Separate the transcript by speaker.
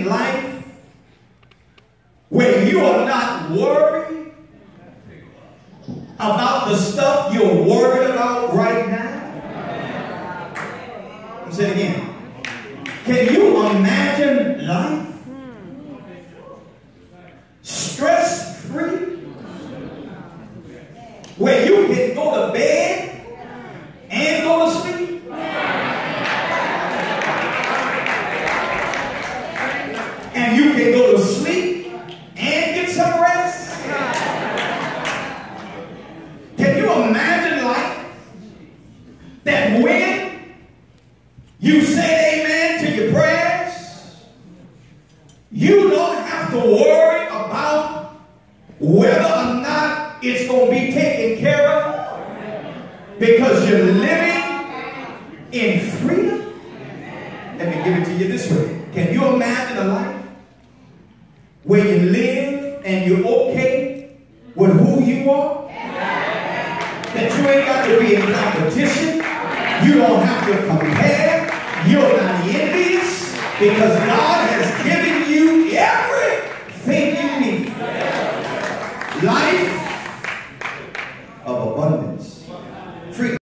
Speaker 1: imagine life where you are not worried about the stuff you're worried about right now? I'll say it again. Can you imagine life stress-free, where you can go to bed and go to sleep? And you can go to sleep and get some rest? Can you imagine life that when you say amen to your prayers, you don't have to worry about whether or not it's going to be taken care of, because you're living in freedom? Let me give it to you this way. Can you imagine a life where you live and you're okay with who you are? That you ain't got to be in competition. You don't have to compare. You're not envious, because God has given you everything you need. Life